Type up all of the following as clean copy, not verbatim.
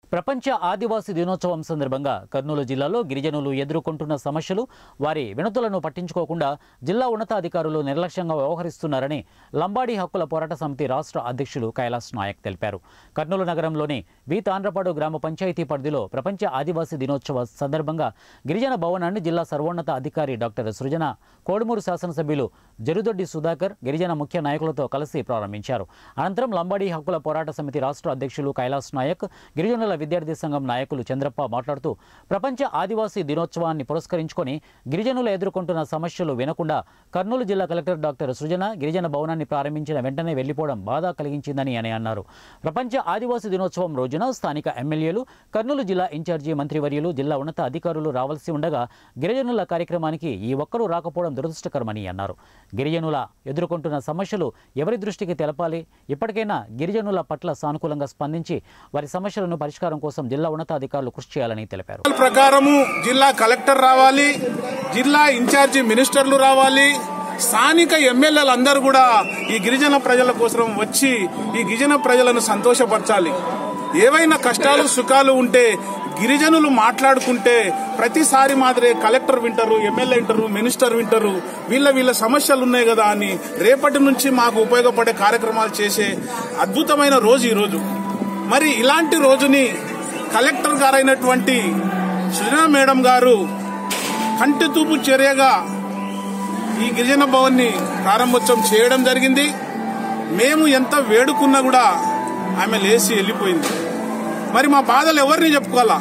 ప్రపంచ ఆదివాసీ దినోత్సవం సందర్భంగా కర్నూలు జిల్లాలో గిరిజనులు ఎదుర్కొంటున్న సమస్యలు, వారి వినతులను పట్టించుకోకుండా జిల్లా ఉన్నతాధికారులు నిర్లక్ష్యంగా వ్యవహరిస్తున్నారని లంబాడీ హక్కుల పోరాట సమితి రాష్ట్ర అధ్యక్షులు కైలాస్ నాయక్ తెలిపారు. కర్నూలు నగరంలోని బి తాండ్రపాడు గ్రామ పంచాయతీ పరిధిలో ప్రపంచ ఆదివాసీ దినోత్సవ సందర్భంగా గిరిజన భవనాన్ని జిల్లా సర్వోన్నత అధికారి డాక్టర్ సృజన, కోడుమూరు శాసనసభ్యులు జరుదొడ్డి సుధాకర్ గిరిజన ముఖ్య నాయకులతో కలిసి ప్రారంభించారు. అనంతరం లంబాడీ హక్కుల పోరాట సమితి రాష్ట్ర అధ్యక్షులు కైలాస్ నాయక్, గిరిజనుల విద్యార్థి సంఘం నాయకులు చంద్రప్ప మాట్లాడుతూ ప్రపంచ ఆదివాసీ దినోత్సవాన్ని పురస్కరించుకొని గిరిజనులు ఎదుర్కొంటున్న సమస్యలు వినకుండా కర్నూలు జిల్లా కలెక్టర్ డాక్టర్ సృజన గిరిజన భవనాన్ని ప్రారంభించిన వెంటనే వెళ్లిపోవడం బాధ కలిగించిందని అన్నారు. ప్రపంచ ఆదివాసీ దినోత్సవం రోజున స్థానిక ఎమ్మెల్యేలు, కర్నూలు జిల్లా ఇన్ఛార్జి మంత్రివర్యులు, జిల్లా ఉన్నత అధికారులు రావాల్సి ఉండగా గిరిజనుల కార్యక్రమానికి ఈ ఒక్కరూ రాకపోవడం దురదృష్టకరమని అన్నారు. గిరిజనుల ఎదుర్కొంటున్న సమస్యలు ఎవరి దృష్టికి తెలపాలి, ఇప్పటికైనా గిరిజనుల పట్ల సానుకూలంగా స్పందించి వారి సమస్యలను పరిష్కారం కోసం జిల్లా ఉన్నతాధికారులు కృషి చేయాలని తెలిపారు. ప్రకారము జిల్లా కలెక్టర్ రావాలి, జిల్లా ఇన్ఛార్జి మినిస్టర్లు రావాలి, స్థానిక ఎమ్మెల్యేలు అందరూ కూడా ఈ గిరిజన ప్రజల కోసం వచ్చి ఈ గిరిజన ప్రజలను సంతోషపరచాలి. ఏవైనా కష్టాలు సుఖాలు ఉంటే గిరిజనులు మాట్లాడుకుంటే ప్రతిసారి మాదిరే కలెక్టర్ వింటారు, ఎమ్మెల్యే వింటారు, మినిస్టర్ వింటారు. వీళ్ళ సమస్యలు ఉన్నాయి కదా అని రేపటి నుంచి మాకు ఉపయోగపడే కార్యక్రమాలు చేసే అద్భుతమైన రోజు ఈ రోజు. మరి ఇలాంటి రోజుని కలెక్టర్ గారైనటువంటి సృజన మేడం గారు కంటి తూపు చర్యగా ఈ గిరిజన భవన్ని ప్రారంభోత్సవం చేయడం జరిగింది. మేము ఎంత వేడుకున్నా కూడా ఆమె లేచి వెళ్ళిపోయింది. మరి మా బాధలు ఎవరిని చెప్పుకోవాలా?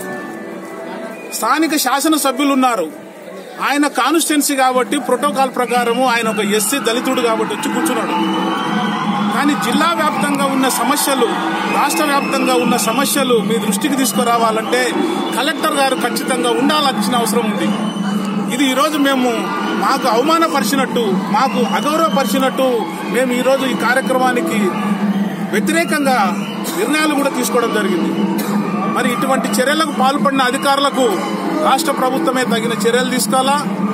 స్థానిక శాసనసభ్యులు ఉన్నారు, ఆయన కాన్స్టిట్యున్సీ కాబట్టి ప్రోటోకాల్ ప్రకారము ఆయన ఒక ఎస్సీ దళితుడు కాబట్టి వచ్చి కూర్చున్నాడు. కానీ జిల్లా వ్యాప్తంగా ఉన్న సమస్యలు, రాష్ట్ర వ్యాప్తంగా ఉన్న సమస్యలు మీ దృష్టికి తీసుకురావాలంటే కలెక్టర్ గారు ఖచ్చితంగా ఉండాల్సిన అవసరం ఉంది. ఇది ఈరోజు మేము మాకు అవమానపరిచినట్టు, మాకు అగౌరవపరిచినట్టు మేము ఈరోజు ఈ కార్యక్రమానికి వ్యతిరేకంగా నిర్ణయాలు కూడా తీసుకోవడం జరిగింది. మరి ఇటువంటి చర్యలకు పాల్పడిన అధికారులకు రాష్ట్ర ప్రభుత్వమే తగిన చర్యలు తీసుకోవాలా.